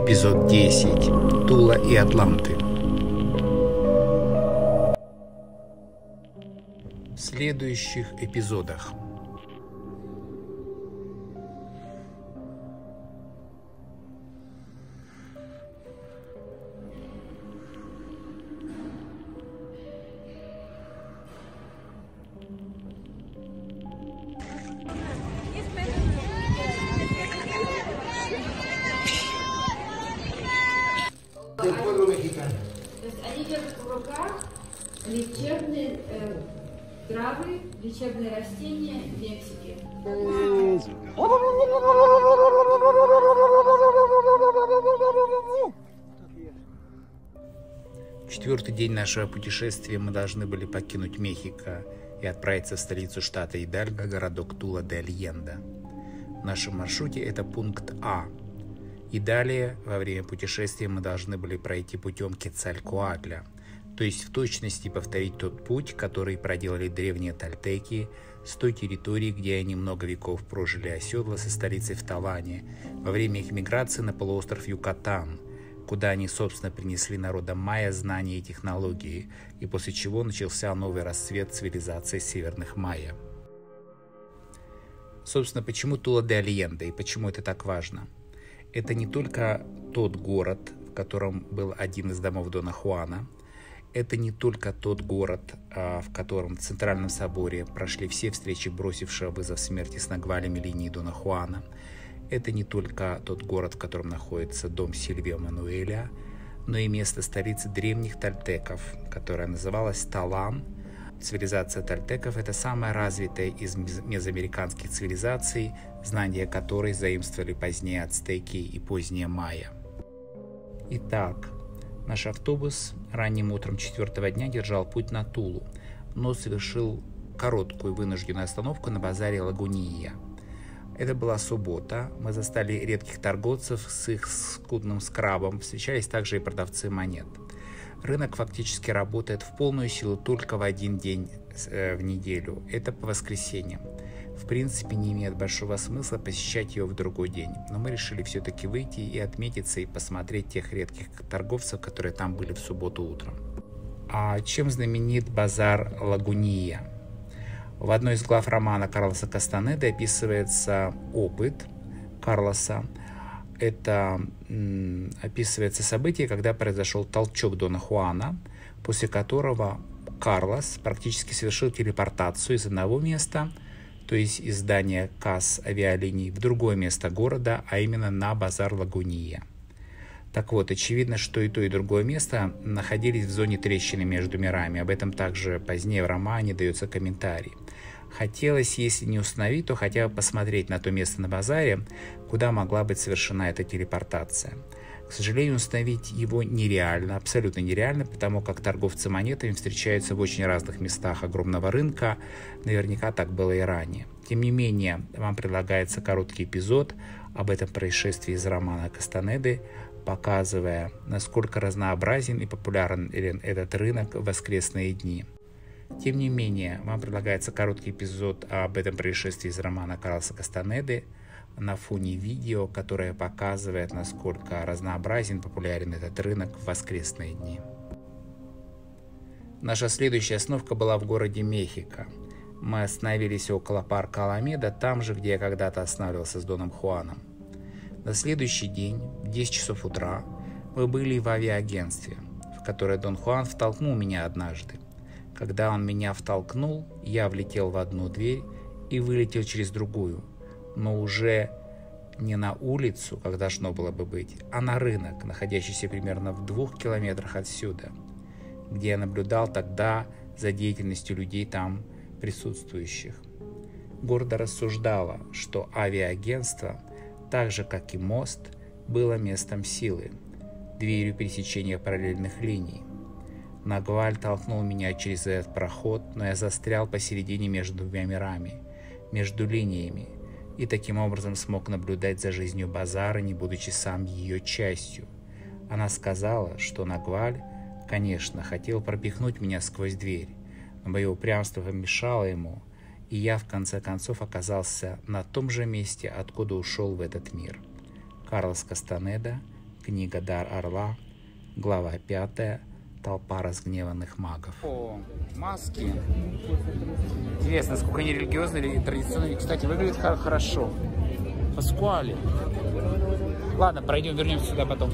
Эпизод 10. Тула и Атланты. В следующих эпизодах. То есть они держат в руках лечебные травы, лечебные растения Мексики. Четвертый день нашего путешествия мы должны были покинуть Мехико и отправиться в столицу штата Идальго, городок Тула-де-Альенде. В нашем маршруте это пункт А. И далее, во время путешествия, мы должны были пройти путем Кецалькоатля, то есть в точности повторить тот путь, который проделали древние тольтеки с той территории, где они много веков прожили оседло со столицей в Талане, во время их миграции на полуостров Юкатан, куда они, собственно, принесли народам майя знания и технологии, и после чего начался новый расцвет цивилизации северных майя. Собственно, почему Тула-де-Альенде и почему это так важно? Это не только тот город, в котором был один из домов Дона Хуана, это не только тот город, в котором в Центральном соборе прошли все встречи бросившего вызов смерти с нагвалями линии Дона Хуана, это не только тот город, в котором находится дом Сильвио Мануэля, но и место столицы древних тольтеков, которая называлась Талан. Цивилизация тольтеков – это самая развитая из мезоамериканских цивилизаций, знания которой заимствовали позднее ацтеки и поздние майя. Итак, наш автобус ранним утром 4-го дня держал путь на Тулу, но совершил короткую вынужденную остановку на базаре Лагунья. Это была суббота, мы застали редких торговцев с их скудным скрабом, встречались также и продавцы монет. Рынок фактически работает в полную силу только в один день в неделю. Это по воскресеньям. В принципе, не имеет большого смысла посещать его в другой день. Но мы решили все-таки выйти и отметиться и посмотреть тех редких торговцев, которые там были в субботу утром. А чем знаменит базар Лагунья? В одной из глав романа Карлоса Кастанеды описывается опыт Карлоса. Это описывается событие, когда произошел толчок Дона Хуана, после которого Карлос практически совершил телепортацию из одного места, то есть из здания касс авиалиний, в другое место города, а именно на базар Лагунья. Так вот, очевидно, что и то, и другое место находились в зоне трещины между мирами. Об этом также позднее в романе дается комментарий. Хотелось, если не установить, то хотя бы посмотреть на то место на базаре, куда могла быть совершена эта телепортация. К сожалению, установить его нереально, абсолютно нереально, потому как торговцы монетами встречаются в очень разных местах огромного рынка. Наверняка так было и ранее. Тем не менее, вам предлагается короткий эпизод об этом происшествии из романа Кастанеды, показывая, насколько разнообразен и популярен этот рынок в воскресные дни. Тем не менее, вам предлагается короткий эпизод об этом происшествии из романа Карлоса Кастанеды на фоне видео, которое показывает, насколько разнообразен и популярен этот рынок в воскресные дни. Наша следующая остановка была в городе Мехико. Мы остановились около парка Аламеда, там же, где я когда-то останавливался с Доном Хуаном. На следующий день, в 10 часов утра, мы были в авиаагентстве, в которое Дон Хуан втолкнул меня однажды. Когда он меня втолкнул, я влетел в одну дверь и вылетел через другую, но уже не на улицу, как должно было бы быть, а на рынок, находящийся примерно в 2 километрах отсюда, где я наблюдал тогда за деятельностью людей там присутствующих. Гордо рассуждала, что авиаагентство, так же как и мост, было местом силы, дверью пересечения параллельных линий. Нагваль толкнул меня через этот проход, но я застрял посередине между двумя мирами, между линиями, и таким образом смог наблюдать за жизнью базара, не будучи сам ее частью. Она сказала, что Нагваль, конечно, хотел пропихнуть меня сквозь дверь, но мое упрямство помешало ему, и я в конце концов оказался на том же месте, откуда ушел в этот мир. Карлос Кастанеда, Книга «Дар орла», глава 5, толпа разгневанных магов. О, маски. Интересно, насколько они религиозные или традиционные. Кстати, выглядит хорошо. Паскуале. Ладно, пройдем, вернемся сюда потом.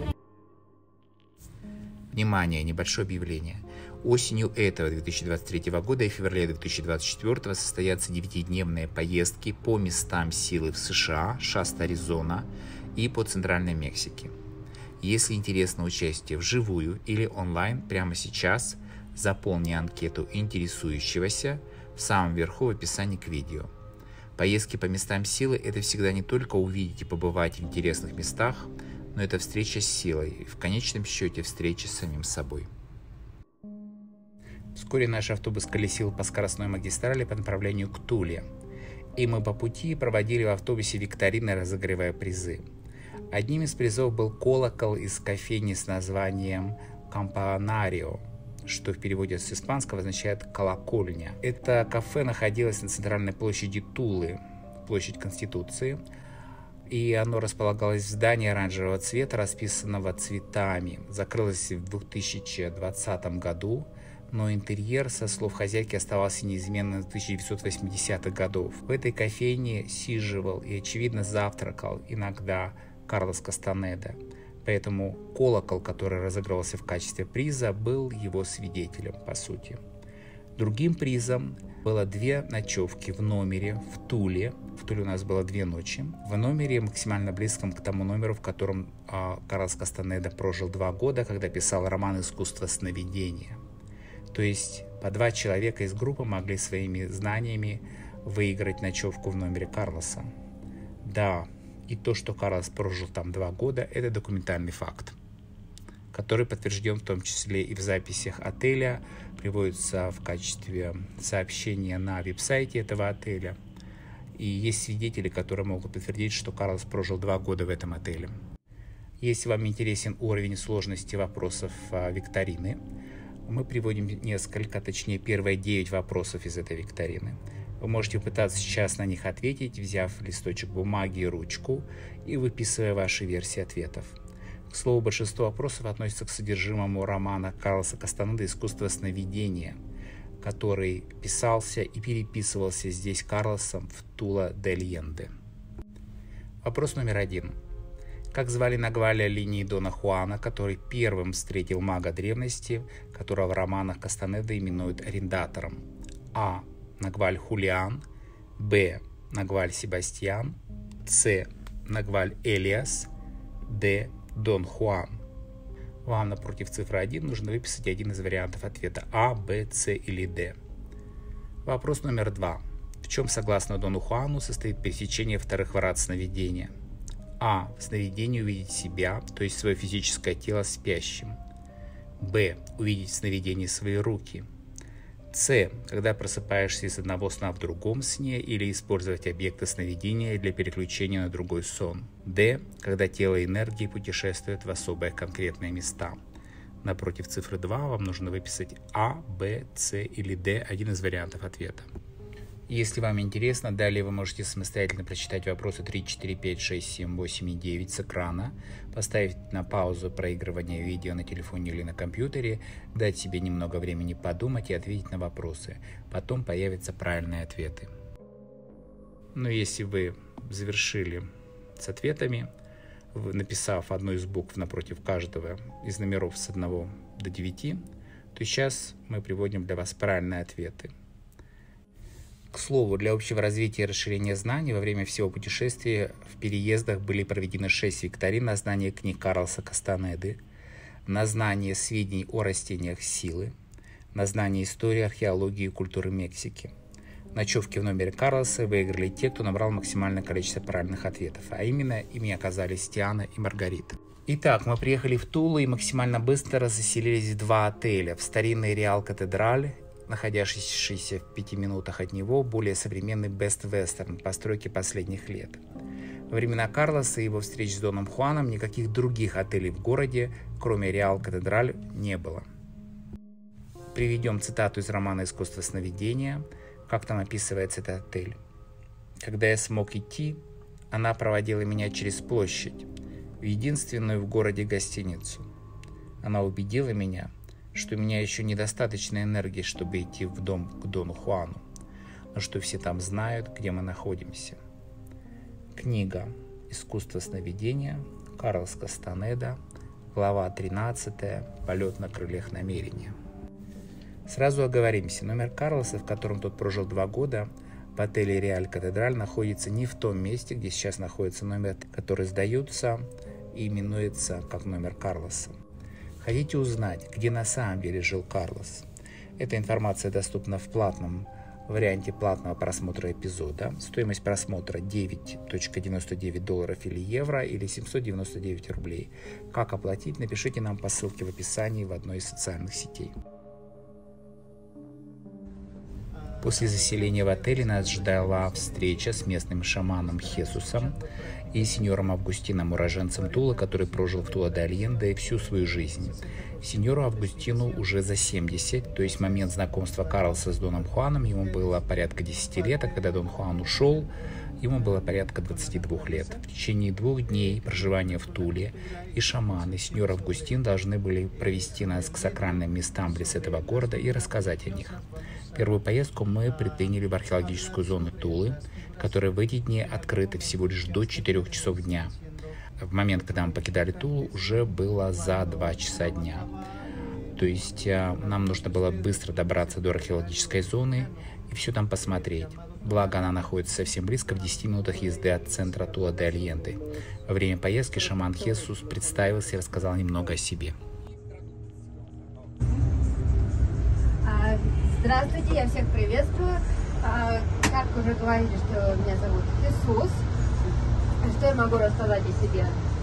Внимание, небольшое объявление. Осенью этого 2023 года и в феврале 2024 состоятся 9-дневные поездки по местам силы в США, Шаста, Аризона и по Центральной Мексике. Если интересно участие вживую или онлайн прямо сейчас, заполни анкету интересующегося в самом верху в описании к видео. Поездки по местам силы – это всегда не только увидеть и побывать в интересных местах, но это встреча с силой и в конечном счете встреча с самим собой. Вскоре наш автобус колесил по скоростной магистрали по направлению к Туле, и мы по пути проводили в автобусе викторины, разыгрывая призы. Одним из призов был колокол из кофейни с названием «Кампанарио», что в переводе с испанского означает «колокольня». Это кафе находилось на центральной площади Тулы, площадь Конституции, и оно располагалось в здании оранжевого цвета, расписанного цветами. Закрылось в 2020 году, но интерьер, со слов хозяйки, оставался неизменным с 1980-х годов. В этой кофейне сиживал и, очевидно, завтракал иногда Карлос Кастанеда, поэтому колокол, который разыгрывался в качестве приза, был его свидетелем, по сути. Другим призом было 2 ночевки в номере в Туле. В Туле у нас было 2 ночи. В номере, максимально близком к тому номеру, в котором Карлос Кастанеда прожил 2 года, когда писал роман «Искусство сновидения». То есть по 2 человека из группы могли своими знаниями выиграть ночевку в номере Карлоса. Да, и то, что Карлос прожил там 2 года, это документальный факт, который подтвержден в том числе и в записях отеля, приводится в качестве сообщения на веб-сайте этого отеля. И есть свидетели, которые могут подтвердить, что Карлос прожил 2 года в этом отеле. Если вам интересен уровень сложности вопросов викторины, мы приводим несколько, точнее первые 9 вопросов из этой викторины. Вы можете попытаться сейчас на них ответить, взяв листочек бумаги и ручку и выписывая ваши версии ответов. К слову, большинство вопросов относится к содержимому романа Карлоса Кастанеды «Искусство сновидения», который писался и переписывался здесь Карлосом в Тула-де-Льенде. Вопрос номер 1. Как звали Нагваля линии Дона Хуана, который первым встретил мага древности, которого в романах Кастанеды именуют арендатором? А. Нагваль Хулиан, Б. Нагваль Себастьян, С. Нагваль Элиас, Д. Дон Хуан. Вам напротив цифры 1 нужно выписать один из вариантов ответа А, Б, С или Д. Вопрос номер 2. В чем, согласно Дону Хуану, состоит пересечение вторых врат сновидения? А. В сновидении увидеть себя, то есть свое физическое тело спящим. Б. Увидеть в сновидении свои руки. С. Когда просыпаешься из одного сна в другом сне или использовать объекты сновидения для переключения на другой сон. Д. Когда тело и энергии путешествуют в особые конкретные места. Напротив цифры 2 вам нужно выписать А, Б, С или Д, один из вариантов ответа. Если вам интересно, далее вы можете самостоятельно прочитать вопросы 3, 4, 5, 6, 7, 8 и 9 с экрана, поставить на паузу проигрывание видео на телефоне или на компьютере, дать себе немного времени подумать и ответить на вопросы. Потом появятся правильные ответы. Но если вы завершили с ответами, написав одну из букв напротив каждого из номеров с 1 до 9, то сейчас мы приводим для вас правильные ответы. К слову, для общего развития и расширения знаний во время всего путешествия в переездах были проведены 6 викторин на знание книг Карлоса Кастанеды, на знание сведений о растениях силы, на знание истории, археологии и культуры Мексики. Ночевки в номере Карлоса выиграли те, кто набрал максимальное количество правильных ответов, а именно ими оказались Тиана и Маргарита. Итак, мы приехали в Тулу и максимально быстро заселились в 2 отеля. В старинный Реал Катедраль, находящийся в 5 минутах от него, более современный Best Western постройки последних лет. Во времена Карлоса и его встреч с Доном Хуаном никаких других отелей в городе, кроме Реал Катедраль, не было. Приведем цитату из романа «Искусство сновидения». Как там описывается этот отель? «Когда я смог идти, она проводила меня через площадь. в единственную в городе гостиницу. Она убедила меня, что у меня еще недостаточно энергии, чтобы идти в дом к Дону Хуану, но что все там знают, где мы находимся. Книга «Искусство сновидения», Карлос Кастанеда, глава 13, «Полет на крыльях намерения». Сразу оговоримся, номер Карлоса, в котором тот прожил 2 года, в отеле «Реаль Катедраль», находится не в том месте, где сейчас находится номер, который сдается и именуется как номер Карлоса. Хотите узнать, где на самом деле жил Карлос? Эта информация доступна в платном варианте платного просмотра эпизода. Стоимость просмотра $9.99 или евро, или 799 рублей. Как оплатить, напишите нам по ссылке в описании в одной из социальных сетей. После заселения в отеле нас ждала встреча с местным шаманом Хесусом и сеньором Августином, уроженцем Тулы, который прожил в Тула-де-Альенде всю свою жизнь. Сеньору Августину уже за 70, то есть в момент знакомства Карлоса с Доном Хуаном ему было порядка 10 лет, а когда Дон Хуан ушел, ему было порядка 22 лет. В течение 2 дней проживания в Туле и шаман, и сеньор Августин должны были провести нас к сакральным местам близ этого города и рассказать о них. Первую поездку мы предприняли в археологическую зону Тулы, которая в эти дни открыта всего лишь до 4 часов дня. В момент, когда мы покидали Тулу, уже было за 2 часа дня. То есть нам нужно было быстро добраться до археологической зоны и все там посмотреть. Благо, она находится совсем близко, в 10 минутах езды от центра Тула-де-Альенде. Во время поездки шаман Хесус представился и рассказал немного о себе. Здравствуйте, я всех приветствую. Как уже говорили, что меня зовут Хесус. Что я могу рассказать о себе?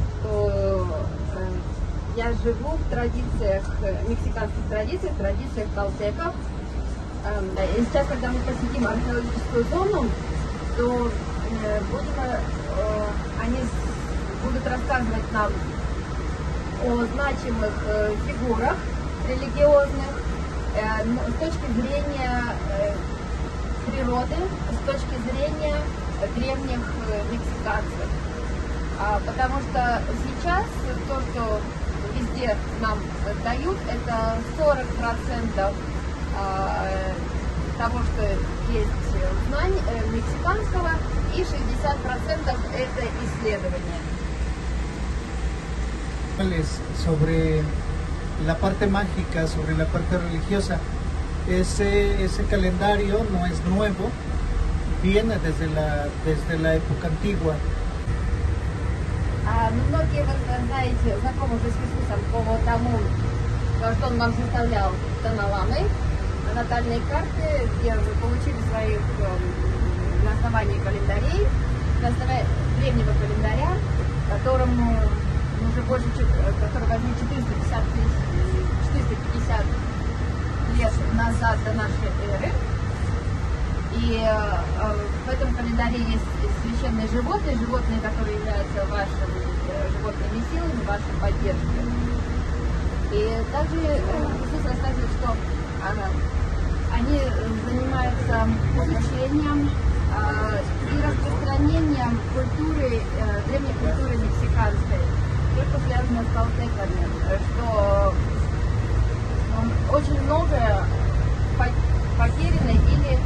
Я живу в традициях, мексиканских традициях толтеков. И сейчас, когда мы посетим археологическую зону, то они будут рассказывать нам о значимых фигурах религиозных с точки зрения природы, с точки зрения древних мексиканцев. Потому что сейчас то, что везде нам дают, это 40% того, что есть знание мексиканского, и 60% это исследование. Sobre la parte mágica, sobre la parte religiosa, ese calendario no es nuevo, viene desde la época antigua. Многие, вы знаете, знакомы с Иисусом по тому, что он нам составлял таналаны, натальные карты, где вы получили своих на основании календарей, на основании древнего календаря, которому уже больше, который возник 450 лет назад до нашей эры. И в этом календаре есть священные животные, которые являются вашими животными силами, вашей поддержкой. И также Иисус рассказывает, что они занимаются изучением и распространением культуры, древней культуры мексиканской, только связано с толтеками, что очень многое потеряно или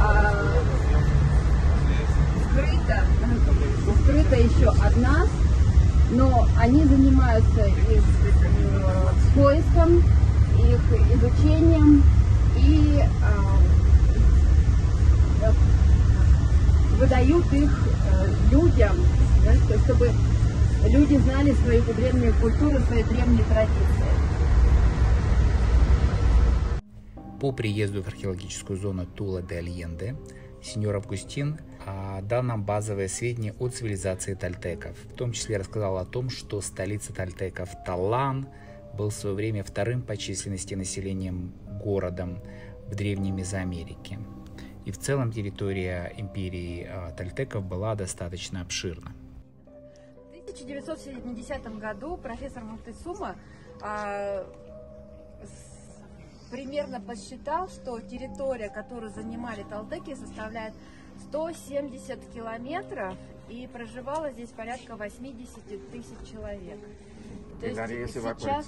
скрыто еще от нас, но они занимаются их поиском, их изучением и выдают их людям, чтобы люди знали свою древнюю культуру, свои древние традиции. По приезду в археологическую зону Тула-де-Альенде сеньор Августин дал нам базовые сведения о цивилизации тольтеков. В том числе рассказал о том, что столица тольтеков Талан был в свое время 2-м по численности населением городом в Древней Мезоамерике. И в целом территория империи тольтеков была достаточно обширна. В 1970 году профессор Монтесума примерно посчитал, что территория, которую занимали талтеки, составляет 170 километров, и проживало здесь порядка 80 тысяч человек. То есть сейчас,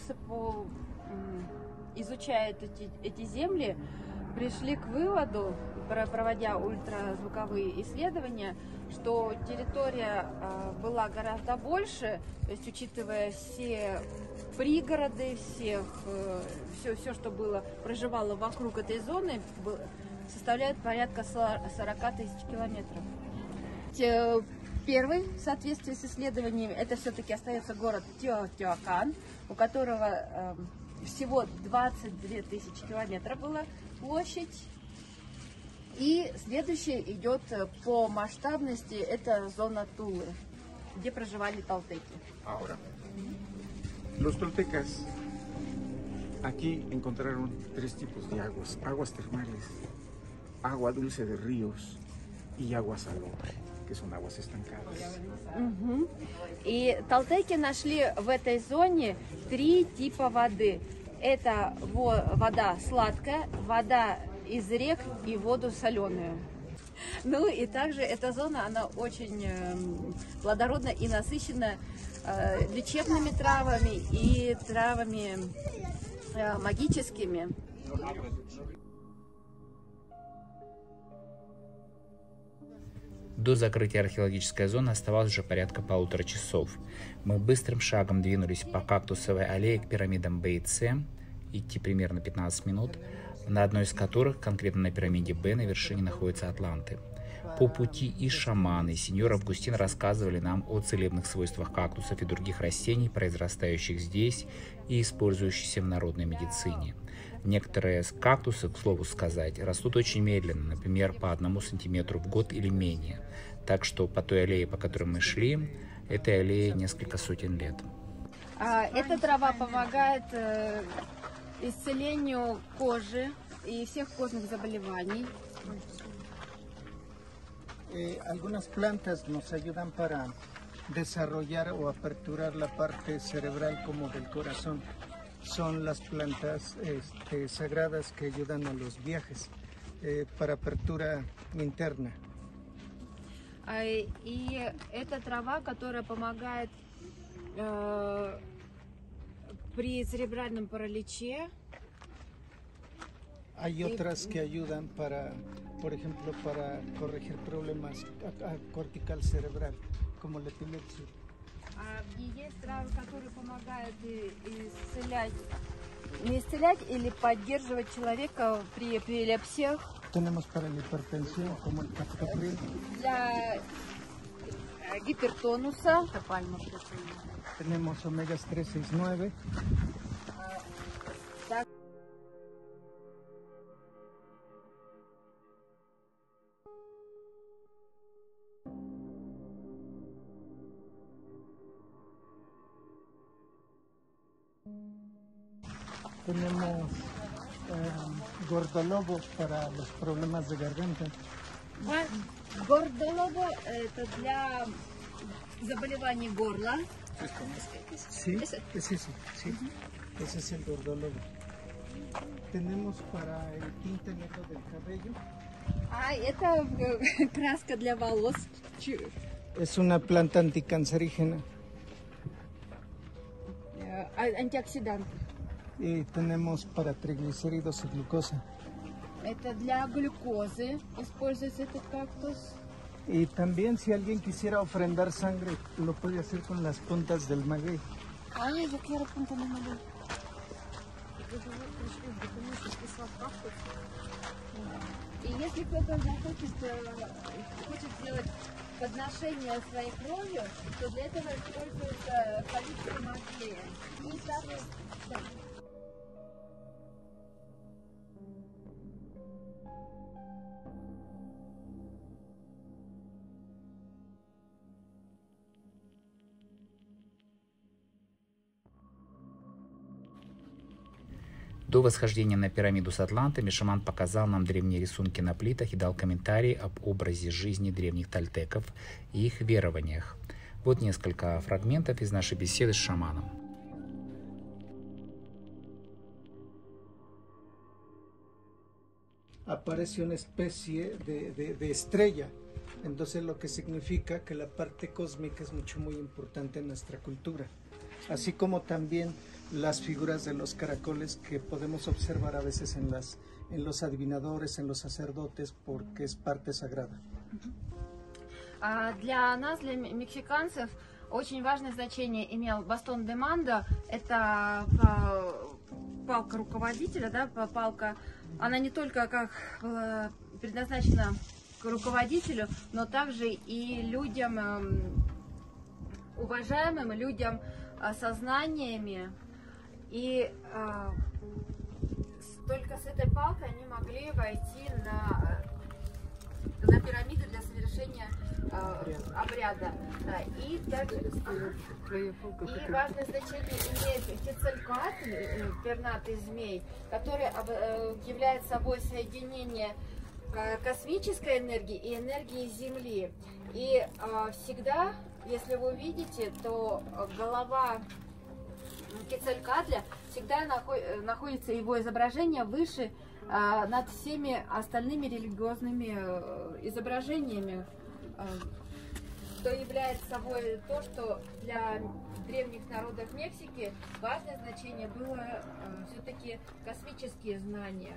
изучая эти земли, пришли к выводу, проводя ультразвуковые исследования, что территория была гораздо больше, то есть учитывая все пригороды, все, что было, проживало вокруг этой зоны, составляет порядка 40 тысяч километров. Первый, в соответствии с исследованиями, это все-таки остается город Теотиуакан, у которого всего 22 тысячи километров была площадь. И следующий идет по масштабности, это зона Тулы, где проживали талтеки. Ahora, los toltecas aquí encontraron tres tipos de aguas: aguas termales, agua dulce de ríos y agua salobre, que son aguas estancadas. И талтеки нашли в этой зоне три типа воды. Это вода сладкая, вода из рек и воду соленую. Ну и также эта зона, она очень плодородна и насыщена лечебными травами и травами магическими. До закрытия археологической зоны оставалось уже порядка 1,5 часа. Мы быстрым шагом двинулись по кактусовой аллее к пирамидам Б и С, идти примерно 15 минут, на одной из которых, конкретно на пирамиде Б, на вершине находятся атланты. По пути и шаманы, и сеньор Августин рассказывали нам о целебных свойствах кактусов и других растений, произрастающих здесь и использующихся в народной медицине. Некоторые кактусы, к слову сказать, растут очень медленно, например, по 1 сантиметру в год или менее. Так что по той аллее, по которой мы шли, этой аллее несколько сотен лет. Эта трава помогает исцелению кожи и всех кожных заболеваний. Algunas plantas nos ayudan para desarrollar o aperturar la parte cerebral como del corazón. Son las plantas sagradas que ayudan a los viajes para apertura interna. И это трава, которая помогает при церебральном параличе. Hay otras que ayudan para, por ejemplo, para corregir problemas cortical cerebral, como la epilepsia. И есть травы, которые помогают исцелять, не исцелять или поддерживать человека при эпилепсиях. Tenemos para la hipertensión, como el captopril. Для гипертонуса. Tenemos omegas 369. Tenemos gordolobo para los problemas de garganta. Гордолобо – это для заболеваний горла. Sí, es ese, sí. Ese es el gordolobo. Tenemos para el tinte negro del cabello. Это краска для волос. Es una planta anticancerígena. Антиоксидант. Y tenemos para triglicéridos y glucosa. Это для глюкозы используется этот кактус. Y también si alguien quisiera ofrendar sangre, lo puede hacer con las puntas del maguey. Я quiero punta de maguey. И если кто-то хочет сделать подношение своей кровью, то для этого используется количество магея. И так, До восхождения на пирамиду с атлантами шаман показал нам древние рисунки на плитах и дал комментарии об образе жизни древних тольтеков и их верованиях. Вот несколько фрагментов из нашей беседы с шаманом. aparece una especie de estrella. Entonces lo que significa que la parte cósmica es muy importante en nuestra cultura. Así como también las figuras de los caracoles que podemos observar a veces en los adivinadores, en los sacerdotes, porque es parte sagrada. Для нас, для мексиканцев, очень важное значение имел бастон де мандо. Это палка руководителя, да, палка. Она не только как предназначена к руководителю, но также и людям, уважаемым людям со знаниями. И только с этой палкой они могли войти на пирамиду для совершения обряда. И также важное значение имеет Кецалькоатль, пернатый змей, который является собой соединение космической энергии и энергии Земли. И всегда, если вы увидите, то голова Кецалькоатля всегда находится его изображение выше над всеми остальными религиозными изображениями, что является собой то, что для древних народов Мексики важное значение было все-таки космические знания.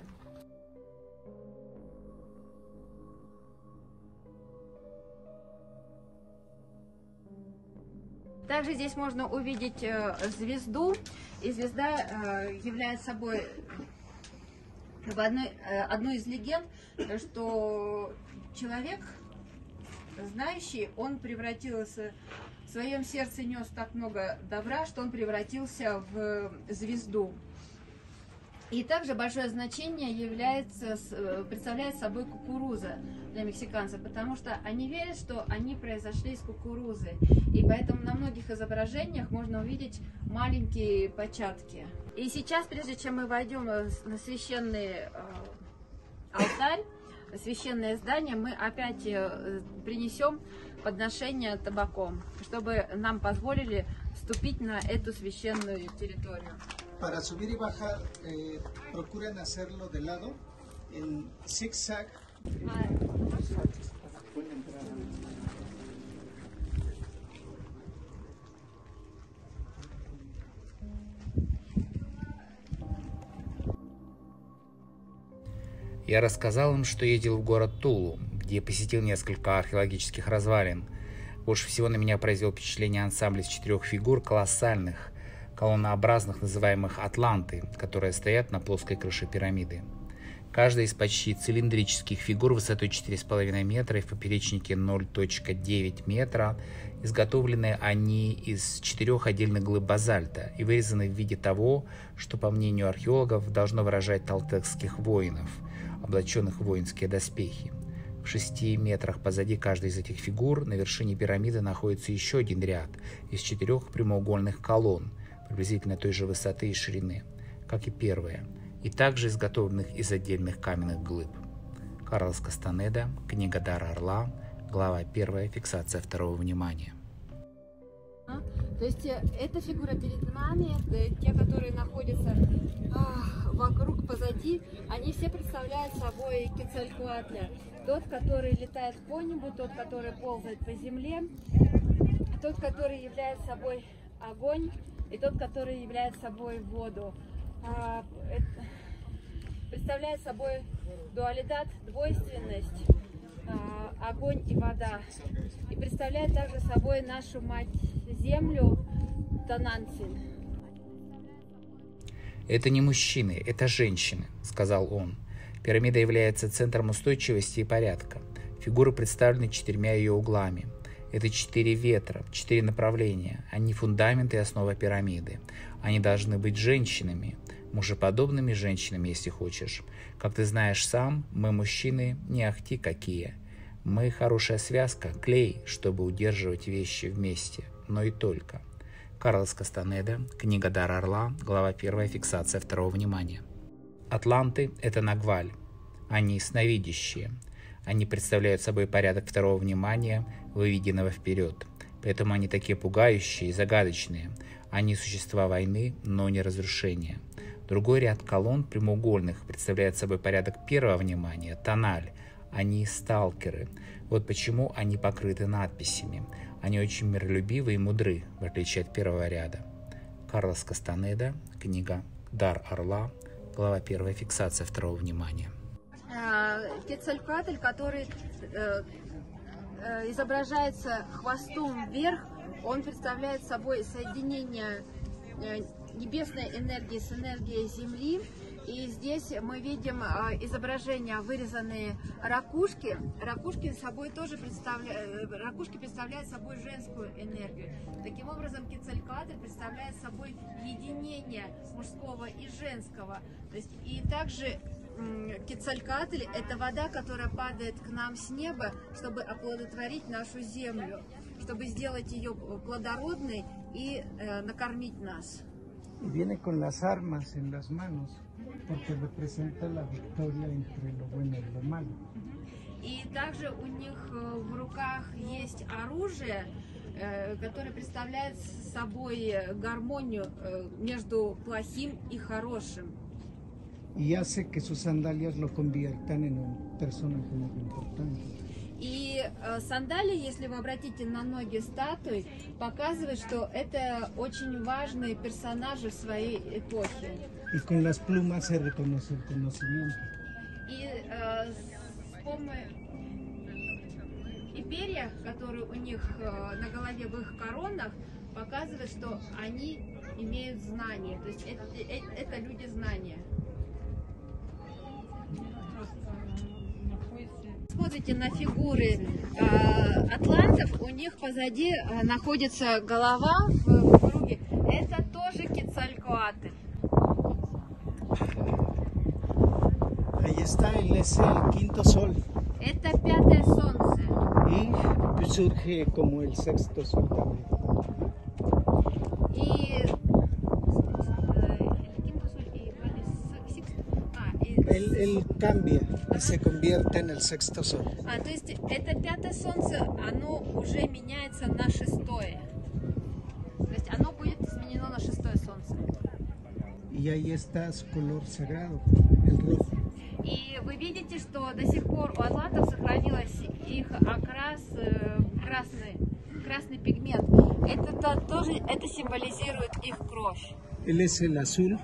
Также здесь можно увидеть звезду, и звезда является собой одной из легенд, что человек, знающий, он превратился, в своем сердце нес так много добра, что он превратился в звезду. И также большое значение представляет собой кукуруза для мексиканцев, потому что они верят, что они произошли из кукурузы. И поэтому на многих изображениях можно увидеть маленькие початки. И сейчас, прежде чем мы войдем на священный алтарь, священное здание, мы опять принесем подношение табаком, чтобы нам позволили вступить на эту священную территорию. Para subir y bajar, procuren hacerlo de lado, en zigzag. Я рассказал им, что ездил в город Тулу, где посетил несколько археологических развалин. Больше всего на меня произвел впечатление ансамбль из 4 фигур колоссальных, колоннообразных, называемых атланты, которые стоят на плоской крыше пирамиды. Каждая из почти цилиндрических фигур высотой 4,5 метра и в поперечнике 0,9 метра. Изготовлены они из 4 отдельных глыб базальта и вырезаны в виде того, что, по мнению археологов, должно выражать талтекских воинов, облаченных в воинские доспехи. В 6 метрах позади каждой из этих фигур на вершине пирамиды находится еще один ряд из 4 прямоугольных колонн, приблизительно той же высоты и ширины, как и первая, и также изготовленных из отдельных каменных глыб. Карлос Кастанеда, книга Дара Орла, глава 1, фиксация второго внимания. То есть эта фигура перед нами, те, которые находятся вокруг, позади, они все представляют собой Кецалькоатля. Тот, который летает по небу, тот, который ползает по земле, тот, который является собой огонь, и тот, который является собой воду. Представляет собой дуалидат, двойственность, огонь и вода. И представляет также собой нашу мать Землю, Танантин. «Это не мужчины, это женщины», — сказал он. Пирамида является центром устойчивости и порядка. Фигуры представлены 4 ее углами. Это 4 ветра, 4 направления. Они фундамент и основа пирамиды. Они должны быть женщинами, мужеподобными женщинами, если хочешь. Как ты знаешь сам, мы, мужчины, не ахти какие. Мы хорошая связка, клей, чтобы удерживать вещи вместе, но и только. Карлос Кастанеда, книга Дара Орла, глава 1, фиксация второго внимания. Атланты – это Нагваль. Они сновидящие. Они представляют собой порядок второго внимания, выведенного вперед. Поэтому они такие пугающие и загадочные. Они существа войны, но не разрушения. Другой ряд колонн прямоугольных представляет собой порядок первого внимания, тональ. Они сталкеры. Вот почему они покрыты надписями. Они очень миролюбивы и мудры, в отличие от первого ряда. Карлос Кастанеда, книга «Дар орла», глава 1, фиксация второго внимания. Кецалькоатль, который изображается хвостом вверх, он представляет собой соединение небесной энергии с энергией Земли. И здесь мы видим изображения, вырезанные ракушки. Ракушки представляют собой женскую энергию. Таким образом, Кецалькоатль представляет собой единение мужского и женского. То есть, и также Кецалькоатль – это вода, которая падает к нам с неба, чтобы оплодотворить нашу землю, чтобы сделать ее плодородной и накормить нас. Viene con las armas en las manos, porque representa la victoria entre lo bueno y lo malo. И также у них в руках есть оружие, которое представляет собой гармонию между плохим и хорошим. Y hace que sus sandalias lo conviertan en un personaje muy importante. И сандалии, если вы обратите на ноги статуи, показывают, что это очень важные персонажи в своей эпохе. Y con las plumas se reconoce el conocimiento. И перья, которые у них на голове в их коронах, показывают, что они имеют знания. То есть это люди знания. Смотрите на фигуры атлантов, у них позади находится голова в круге. Это тоже Кецалькоатль. Ahí está, él es el quinto sol. Это пятое солнце. Y surge como el sexto sol también. Él cambia y se convierte en el sexto sol. То есть это пятое солнце, оно уже меняется на шестое. То есть оно будет изменено на шестое солнце. Y ahí está su color sagrado, el rojo. И вы видите, что до сих пор у атлантов сохранилась их окрас, красный пигмент. Это символизирует их кровь. Él es el azul.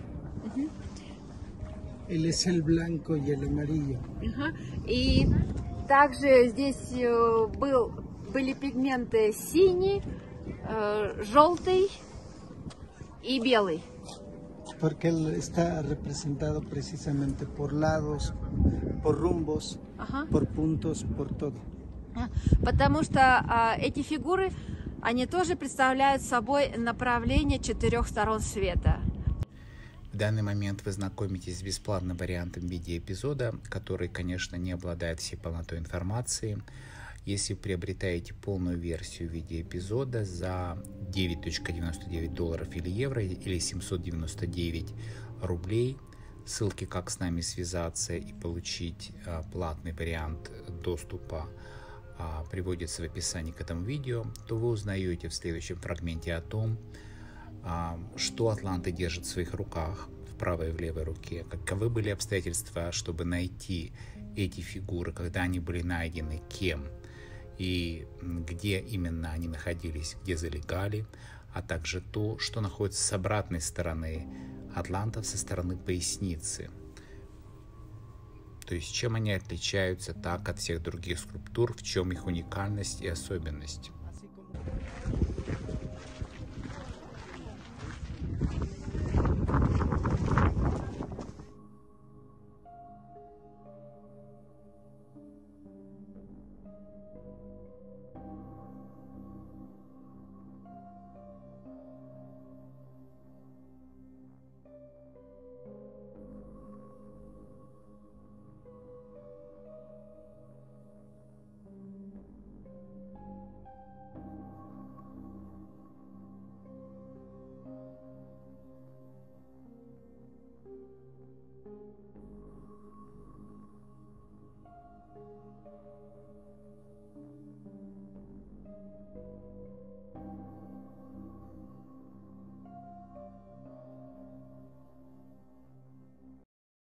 Él es el blanco y el amarillo. И также здесь были пигменты синий, желтый и белый. Porque él está representado precisamente por lados, por rumbos, por puntos, por todo. Потому что эти фигуры, они тоже представляют собой направление 4 сторон света. В данный момент вы знакомитесь с бесплатным вариантом видеоэпизода, который, конечно, не обладает всей полнотой информации. Если вы приобретаете полную версию видеоэпизода за $9.99 или евро, или 799 рублей, ссылки, как с нами связаться и получить платный вариант доступа, приводится в описании к этому видео, то вы узнаете в следующем фрагменте о том, что атланты держат в своих руках, в правой и в левой руке, каковы были обстоятельства, чтобы найти эти фигуры, когда они были найдены, кем, и где именно они находились, где залегали, а также то, что находится с обратной стороны атлантов, со стороны поясницы. То есть чем они отличаются так от всех других скульптур, в чем их уникальность и особенность.